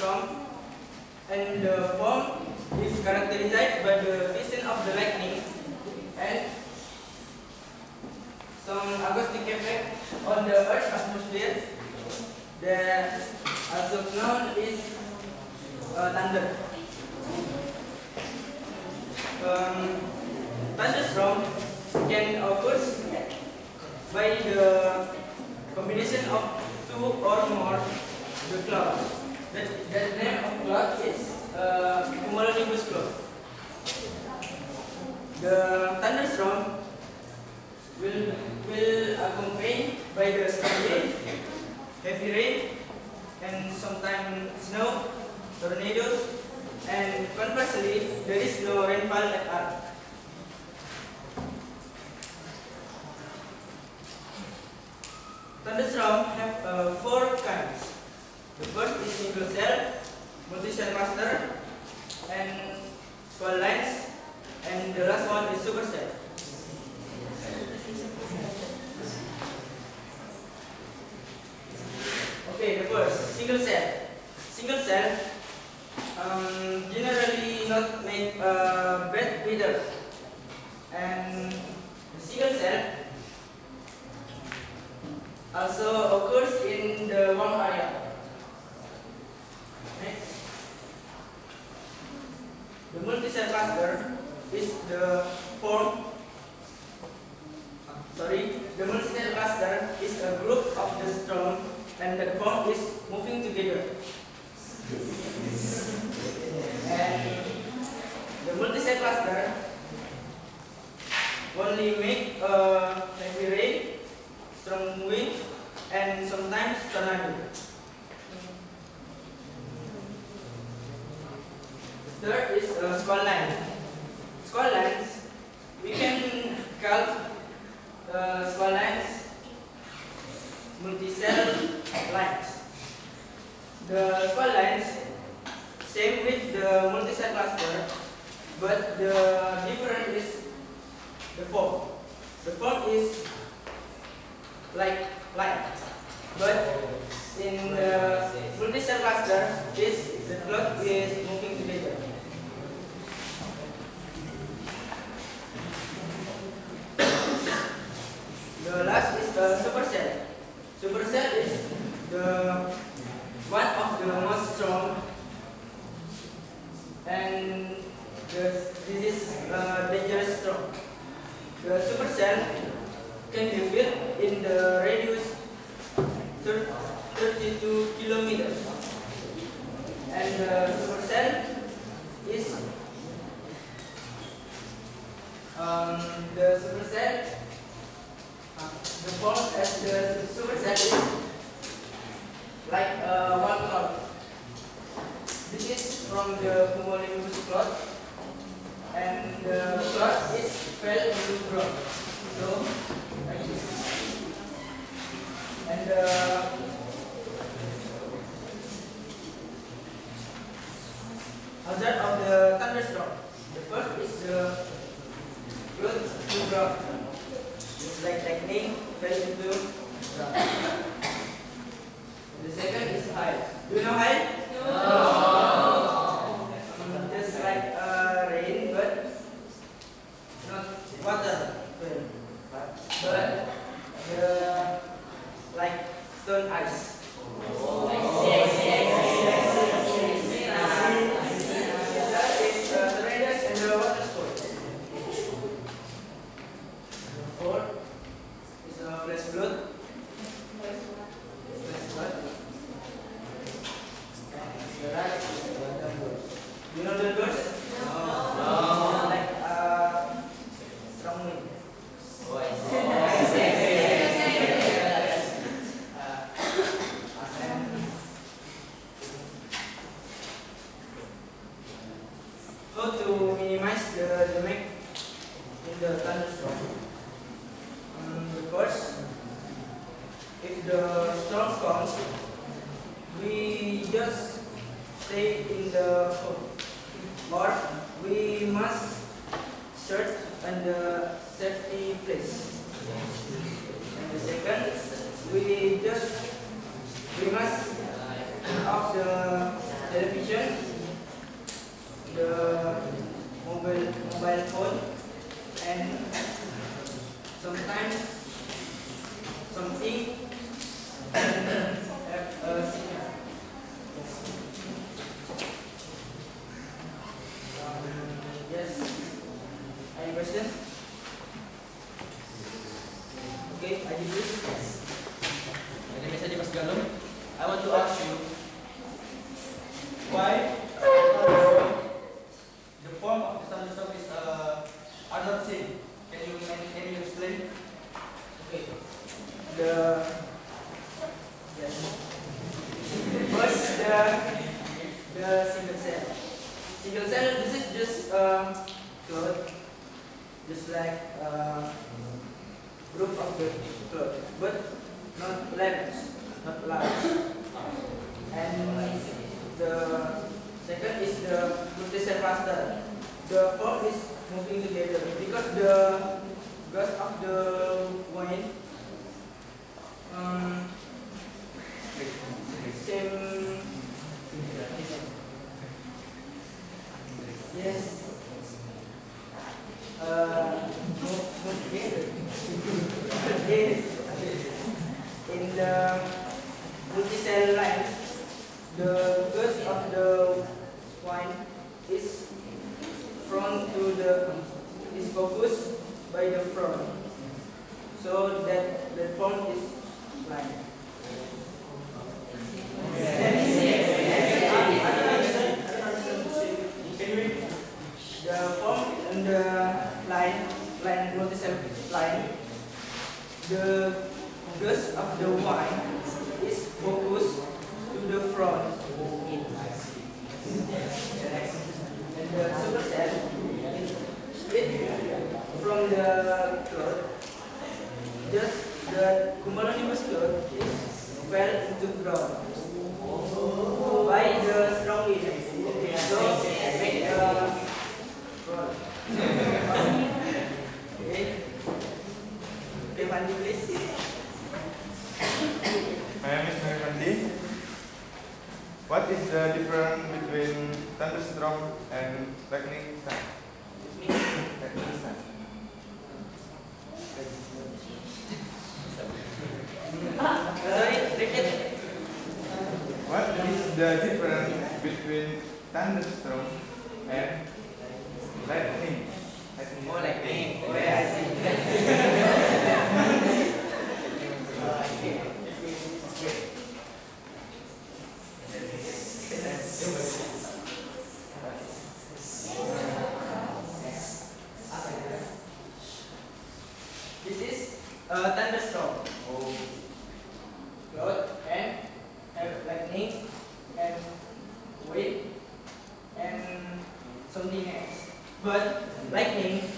thunderstorm, and the form is characterized by the vision of the lightning and some acoustic effect on the Earth's atmosphere that also known as thunder. Thunderstorm can occur by the combination of two or more the clouds. The name of cloud is cumulonimbus cloud. The thunderstorm will accompanied by the strong wind, heavy rain, and sometimes snow, tornadoes, and conversely, there is no rainfall at all. Thunderstorms have 4 kinds. The first is single cell, multi-cell cluster, and squall lines, and the last one is supercell. Okay, the first, single cell. Single cell generally not make bad weather, and the single cell also occurs in the warm area. Next, the multi-cell cluster is the form. The multi-cell cluster is a group of the storm, and the form is moving together. And the multi-cell cluster only make heavy rain, strong wind, and sometimes tornado. Third is squall line. Squall lines, we can call squall lines multi-cell lines. The squall lines same with the multi-cell cluster, but the difference is the form. The form is like line, but in the multi-cell cluster, the cloud is moving together. The last is supercell. Supercell is one of the most strong, and this is dangerous storm. The supercell can be felt in the radius 32 kilometers, and the supercell is the form as the supercell is like one cloud. This is from the cumulonimbus cloud, and the cloud is fell into the ground. So like this. And hazard of the thunderstorm. The first is the cloud to ground. It's like lightning fell into ground. The second is hail. Do you know hail? No. Just like rain, but not water. But like stone ice. That is tornadoes and the water sports. The fourth is flash flood. You know the birds? No. Like strong wind. How to minimize the damage in the thunderstorm? First, if the storm comes, we just stay in the home, or we must search on the safety place. And the second, we must turn off the television, the mobile phone, and sometimes something have a signal. Yes. Any question? Okay, I give this. My name is Adi Mas Galum. I want to ask you why the form of the thunderstorm is are not same. Can you explain? Okay. Yes. First, the single cell. Single cell. This is just cloth, just like group of the cloth, but not large, not large. And the second is the multicell cluster. The form is moving together because the gas of the wind same. Yes. Move together. In the multicell line, the gas of the wine is focused by the front, so that the front is line. The form in the line multicell line, the gas of the wine is focused to the front. And the supercell split from the cloth. Just the cumulonimbus cloth is fell into ground by the strong wind. So make front. Okay, Mandi, please. My name is Mandi. What is the difference between thunderstorm and lightning storm? Lightning storm. Sorry, repeat. What is the difference between thunderstorm and lightning? Oh, lightning. Oh, yeah, I see. This is a thunderstorm. Cloud and have lightning and wind and something else. But lightning